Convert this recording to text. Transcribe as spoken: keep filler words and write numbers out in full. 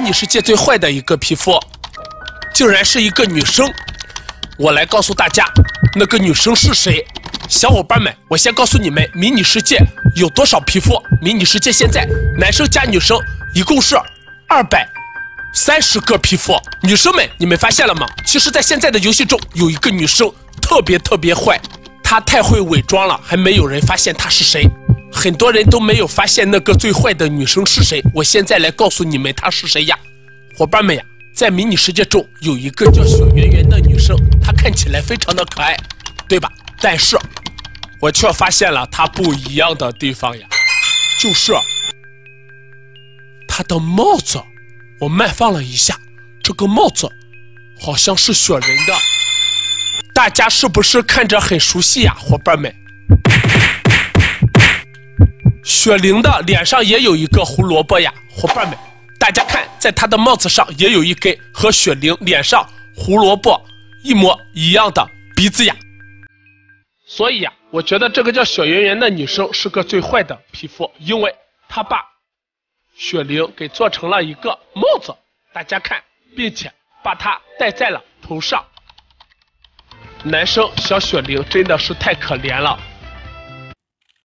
你世界最坏的一个皮肤，竟然是一个女生。我来告诉大家，那个女生是谁。小伙伴们，我先告诉你们，迷你世界有多少皮肤。迷你世界现在男生加女生一共是二百三十个皮肤。女生们，你们发现了吗？其实，在现在的游戏中，有一个女生特别特别坏，她太会伪装了，还没有人发现她是谁。很多人都没有发现那个最坏的女生是谁。我现在来告诉你们她是谁呀，伙伴们呀！在迷你世界中有一个叫小圆圆的女生，她看起来非常的可爱，对吧？但是，我却发现了她不一样的地方呀，就是她的帽子。我慢放了一下，这个帽子好像是雪人的，大家是不是看着很熟悉呀，伙伴们？雪玲的脸上也有一个胡萝卜呀，伙伴们，大家看，在她的帽子上也有一根和雪玲脸上胡萝卜一模一样的鼻子呀。所以呀，我觉得这个叫小圆圆的女生是个最坏的皮肤，因为她把雪玲给做成了一个帽子，大家看，并且把它戴在了头上。男生小雪玲真的是太可怜了。